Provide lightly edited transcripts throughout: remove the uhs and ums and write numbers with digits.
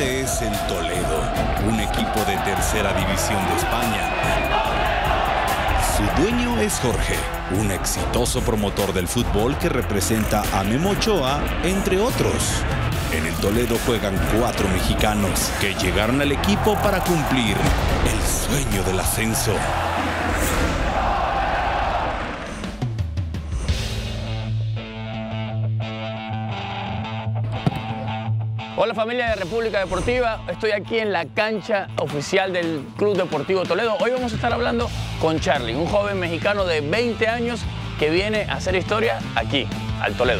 Este es el Toledo, un equipo de tercera división de España. Su dueño es Jorge, un exitoso promotor del fútbol que representa a Memo Ochoa, entre otros. En el Toledo juegan 4 mexicanos que llegaron al equipo para cumplir el sueño del ascenso. Hola familia de República Deportiva, estoy aquí en la cancha oficial del Club Deportivo Toledo. Hoy vamos a estar hablando con Charly, un joven mexicano de 20 años que viene a hacer historia aquí, al Toledo.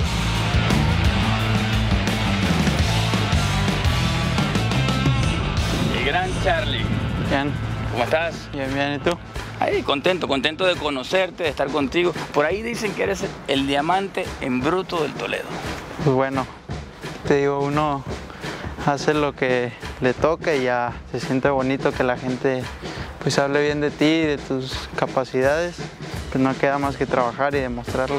El gran Charly. Bien. ¿Cómo estás? Bien, bien. ¿Y tú? Ahí, contento de conocerte, de estar contigo. Por ahí dicen que eres el diamante en bruto del Toledo. Pues bueno, te digo, uno hace lo que le toca y ya se siente bonito que la gente pues hable bien de ti, de tus capacidades. Pues no queda más que trabajar y demostrarlo.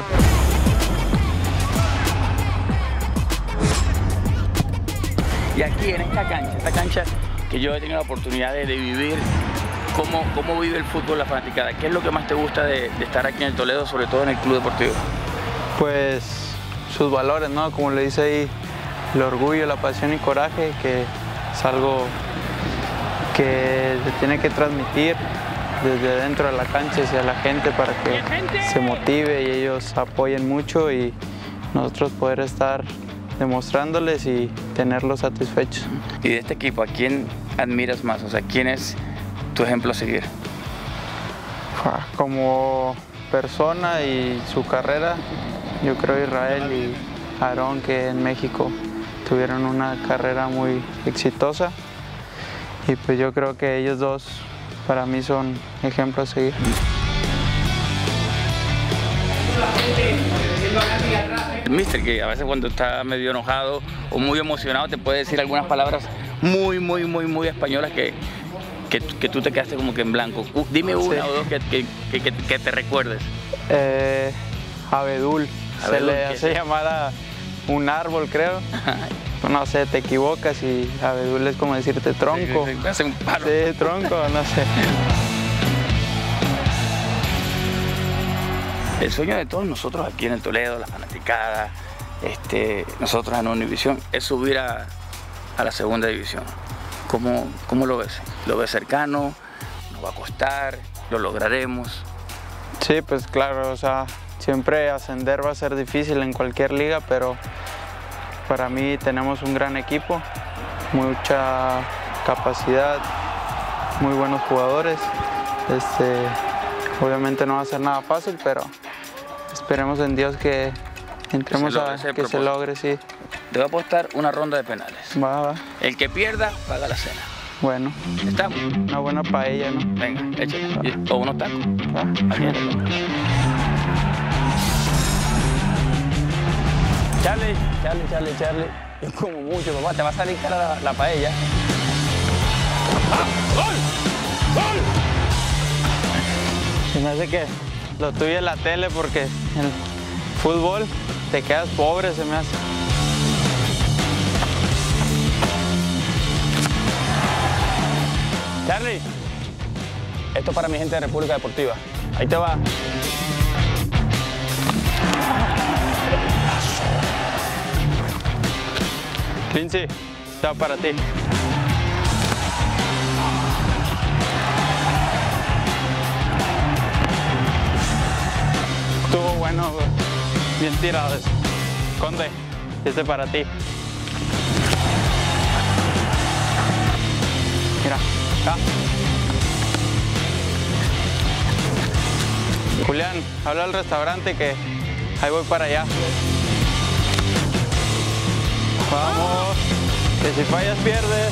Y aquí en esta cancha que yo he tenido la oportunidad de vivir, ¿cómo vive el fútbol la fanaticada? ¿Qué es lo que más te gusta de estar aquí en el Toledo, sobre todo en el Club Deportivo? Pues sus valores, ¿no? Como le dice ahí, el orgullo, la pasión y coraje, que es algo que se tiene que transmitir desde dentro de la cancha hacia la gente para que se motive y ellos apoyen mucho y nosotros poder estar demostrándoles y tenerlos satisfechos. Y de este equipo, ¿a quién admiras más? O sea, ¿quién es tu ejemplo a seguir? Como persona y su carrera, yo creo Israel y Aarón, que en México tuvieron una carrera muy exitosa y pues yo creo que ellos dos para mí son ejemplos a seguir. El mister, que a veces cuando está medio enojado o muy emocionado te puede decir algunas palabras muy españolas que tú te quedaste como que en blanco. Dime una o dos que te recuerdes. Abedul, se le hace llamar a un árbol, creo. No sé, te equivocas y abedul es como decirte tronco. Sí, hace un palo. Sí, tronco, no sé. El sueño de todos nosotros aquí en el Toledo, la fanaticada, nosotros en Univisión, es subir a la segunda división. ¿Cómo lo ves? ¿Lo ves cercano? ¿Nos va a costar? ¿Lo lograremos? Sí, pues claro, o sea, siempre ascender va a ser difícil en cualquier liga, pero para mí tenemos un gran equipo, mucha capacidad, muy buenos jugadores. Obviamente no va a ser nada fácil, pero esperemos en Dios que entremos que se logre, sí. Te voy a apostar una ronda de penales. Va. El que pierda, paga la cena. Bueno. ¿Estamos? Una buena paella, ¿no? Venga, échale. O unos tacos. Va. Charly. Es como mucho, papá. Te va a salir cara la paella. ¡Ah! ¡Gol! Se me hace que lo tuyo es la tele porque en el fútbol te quedas pobre, se me hace. Charly, esto es para mi gente de República Deportiva. Ahí te va. Lindsay, está para ti. Estuvo bueno, bien tirado eso. Conde, este para ti. Mira, acá. Julián, habla al restaurante que ahí voy para allá. Vamos, que si fallas pierdes.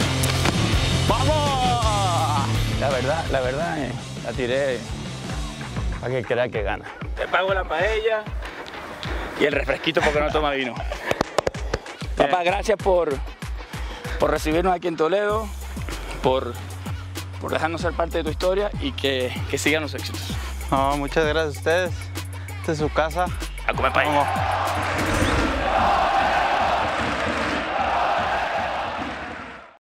¡Vamos! La verdad, la tiré para que crea que gana. Te pago la paella y el refresquito porque no toma vino. Papá, gracias por recibirnos aquí en Toledo, por dejarnos ser parte de tu historia y que sigan los éxitos. No, muchas gracias a ustedes. Esta es su casa. A comer paella.